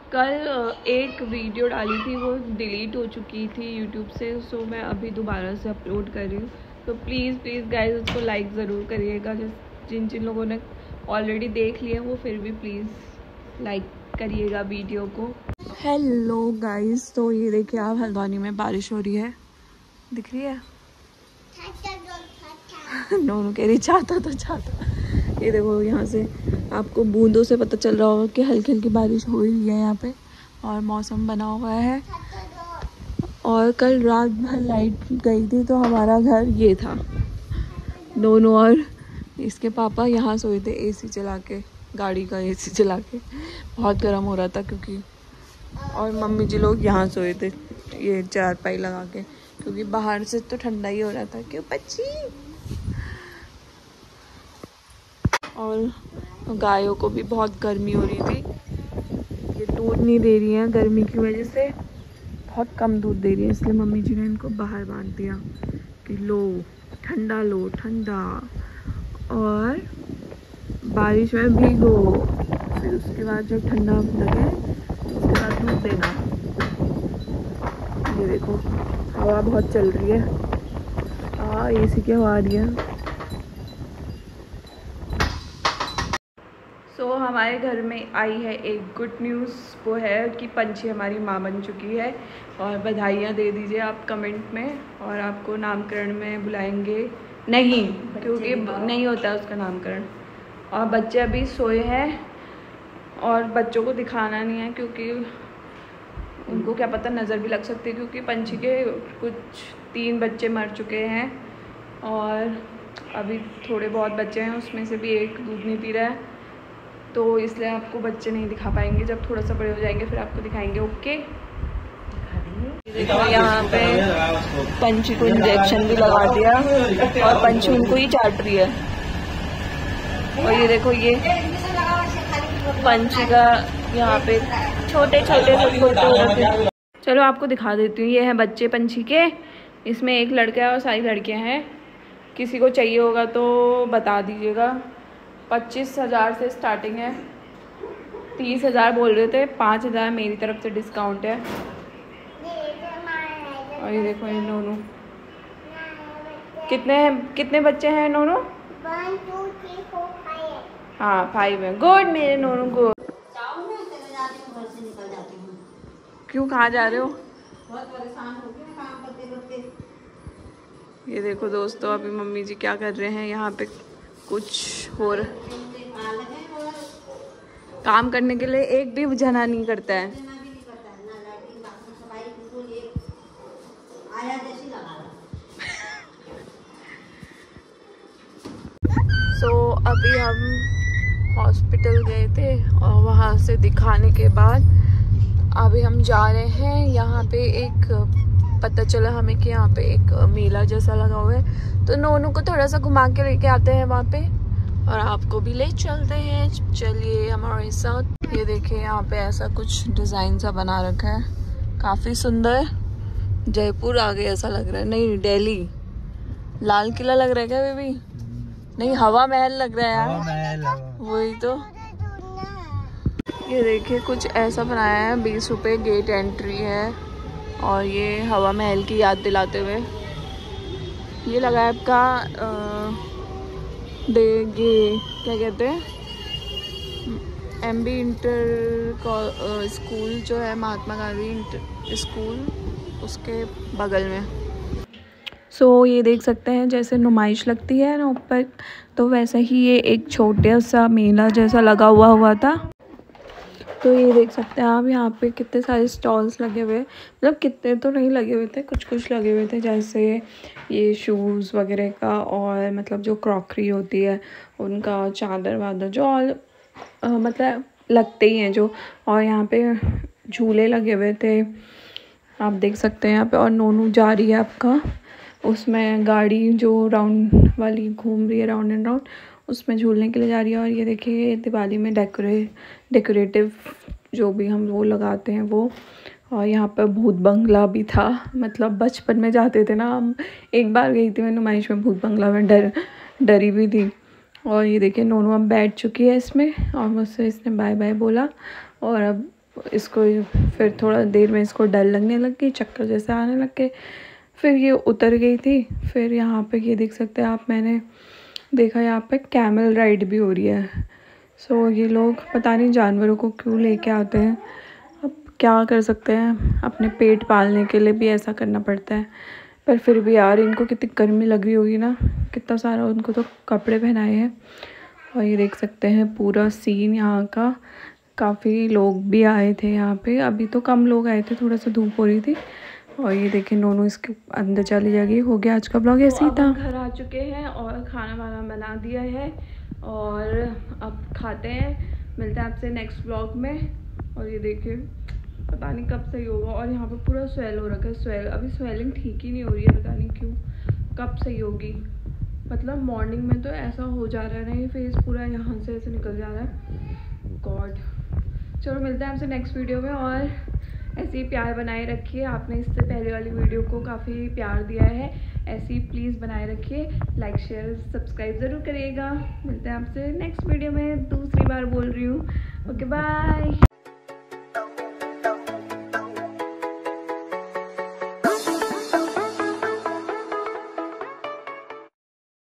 कल एक वीडियो डाली थी, वो डिलीट हो चुकी थी यूट्यूब से, सो मैं अभी दोबारा से अपलोड कर रही हूँ। तो प्लीज़ गाइस उसको लाइक ज़रूर करिएगा। जिन जिन लोगों ने ऑलरेडी देख लिया वो फिर भी प्लीज़ लाइक करिएगा वीडियो को। हेलो गाइस, तो ये देखिए आप, हल्द्वानी में बारिश हो रही है, दिख रही है? नोनू कह रही छाता तो छाता। ये देखो यहाँ से आपको बूंदों से पता चल रहा होगा कि हल्की हल्की बारिश हो रही है यहाँ पे, और मौसम बना हुआ है। और कल रात भर लाइट गई थी तो हमारा घर ये था। दोनों और इसके पापा यहाँ सोए थे एसी चला के, गाड़ी का एसी चला के, बहुत गर्म हो रहा था क्योंकि। और मम्मी जी लोग यहाँ सोए थे ये चारपाई लगा के, क्योंकि बाहर से तो ठंडा ही हो रहा था। क्यों बच्ची? और गायों को भी बहुत गर्मी हो रही थी, ये दूध नहीं दे रही हैं गर्मी की वजह से, बहुत कम दूध दे रही है, इसलिए मम्मी जी ने इनको बाहर बांध दिया कि लो ठंडा, लो ठंडा, और बारिश में भीगो, फिर उसके बाद जब ठंडा लगे उसके बाद दूध देना। ये देखो हवा बहुत चल रही है, एसी की हवा आ रही है। सो हमारे घर में आई है एक गुड न्यूज़, वो है कि पंछी हमारी माँ बन चुकी है। और बधाइयाँ दे दीजिए आप कमेंट में, और आपको नामकरण में बुलाएंगे। नहीं, क्योंकि नहीं होता उसका नामकरण। और बच्चे अभी सोए हैं, और बच्चों को दिखाना नहीं है क्योंकि उनको क्या पता नज़र भी लग सकती है, क्योंकि पंछी के कुछ 3 बच्चे मर चुके हैं, और अभी थोड़े बहुत बच्चे हैं, उसमें से भी एक दूध नहीं पी रहा है, तो इसलिए आपको बच्चे नहीं दिखा पाएंगे। जब थोड़ा सा बड़े हो जाएंगे फिर आपको दिखाएंगे। ओके, देखो यहाँ पे पंछी को इंजेक्शन भी लगा दिया, और पंछी उनको ही चाट रही है। और ये देखो ये पंछी का यहाँ पे छोटे छोटे से फोटो रखे। चलो आपको दिखा देती हूँ, ये है बच्चे पंछी के, इसमें एक लड़का है और सारी लड़कियाँ हैं। किसी को चाहिए होगा तो बता दीजिएगा। 25,000 से स्टार्टिंग है, 30,000 बोल रहे थे, 5,000 मेरी तरफ से डिस्काउंट है। और ये देखो ये नोनू, कितने बच्चे हैं नोनू? 1 2 3 4 5। हाँ 5 है। गुड मेरे नोनू, गुड। क्यों, कहाँ जा रहे हो? बहुत परेशान हो गए काम करते करते। ये देखो दोस्तों, अभी मम्मी जी क्या कर रहे हैं, यहाँ पे कुछ और काम करने के लिए एक भी जना नहीं करता है। सो अभी हम हॉस्पिटल गए थे, और वहाँ से दिखाने के बाद अभी हम जा रहे हैं। यहाँ पे एक पता चला हमें कि यहाँ पे एक मेला जैसा लगा हुआ है, तो नोनू को थोड़ा सा घुमा के लेके आते हैं वहाँ पे, और आपको भी ले चलते हैं। चलिए हमारे साथ। ये देखिए यहाँ पे ऐसा कुछ डिज़ाइन सा बना रखा है, काफ़ी सुंदर। जयपुर आ गए ऐसा लग रहा है। नहीं, दिल्ली लाल किला लग रहा है क्या बेबी? नहीं, हवा महल लग रहा है यार, वही तो। ये देखिए कुछ ऐसा बनाया है, 20 रुपये गेट एंट्री है, और ये हवा महल की याद दिलाते हुए ये लगा है आपका ये क्या कहते हैं, MB इंटर स्कूल जो है, महात्मा गांधी स्कूल, उसके बगल में। सो ये देख सकते हैं जैसे नुमाइश लगती है ना ऊपर, तो वैसे ही ये एक छोटा सा मेला जैसा लगा हुआ था। तो ये देख सकते हैं आप, यहाँ पे कितने सारे स्टॉल्स लगे हुए, मतलब कितने तो नहीं लगे हुए थे, कुछ लगे हुए थे, जैसे ये शूज़ वगैरह का, और मतलब जो क्रॉकरी होती है उनका, चादर वादर जो मतलब लगते ही हैं जो। और यहाँ पे झूले लगे हुए थे, आप देख सकते हैं यहाँ पे। और नोनू जा रही है आपका उसमें, गाड़ी जो राउंड वाली घूम रही है, राउंड एंड राउंड, उसमें झूलने के लिए जा रही है। और ये देखिए दिवाली में डेकोरेटिव जो भी हम वो लगाते हैं वो। और यहाँ पर भूत बंगला भी था, मतलब बचपन में जाते थे ना हम, एक बार गई थी मैं नुमाइश में, भूत बंगला में डरी भी थी। और ये देखिए नोनू अब बैठ चुकी है इसमें, और मुझसे इसने बाय बाय बोला, और अब इसको फिर थोड़ा देर में इसको डर लगने लग गई, चक्कर जैसे आने लग गए, फिर ये उतर गई थी। फिर यहाँ पे ये देख सकते हैं आप, मैंने देखा यहाँ पे कैमल राइड भी हो रही है। सो ये लोग पता नहीं जानवरों को क्यों लेके आते हैं, अब क्या कर सकते हैं, अपने पेट पालने के लिए भी ऐसा करना पड़ता है। पर फिर भी यार इनको कितनी गर्मी लग रही होगी ना, कितना सारा उनको तो कपड़े पहनाए हैं। और ये देख सकते हैं पूरा सीन यहाँ का, काफ़ी लोग भी आए थे यहाँ पे, अभी तो कम लोग आए थे, थोड़ा सा धूप हो रही थी। और ये देखिए नोनू इसके अंदर चली जाएगी। हो गया आज का ब्लॉग ऐसे ही था। घर आ चुके हैं और खाना वाना बना दिया है और अब खाते हैं। मिलते हैं आपसे नेक्स्ट ब्लॉग में। और ये देखिए पता नहीं कब सही होगा, और यहाँ पे पूरा स्वेल हो रखा है, अभी स्वेलिंग ठीक ही नहीं हो रही है, पता नहीं क्यों, कब सही होगी। मतलब मॉर्निंग में तो ऐसा हो जा रहा है ना, ये फेस पूरा यहाँ से ऐसे निकल जा रहा है। गॉड, चलो मिलते हैं आपसे नेक्स्ट वीडियो में। और ऐसे ही प्यार बनाए रखिए, आपने इससे पहले वाली वीडियो को काफ़ी प्यार दिया है, ऐसे ही प्लीज़ बनाए रखिए। लाइक शेयर सब्सक्राइब ज़रूर करिएगा। मिलते हैं आपसे नेक्स्ट वीडियो में, दूसरी बार बोल रही हूँ। Okay bye.